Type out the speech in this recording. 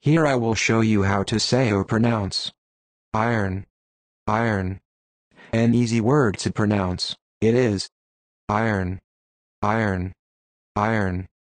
Here I will show you how to say or pronounce iron, iron. An easy word to pronounce. It is iron, iron, iron.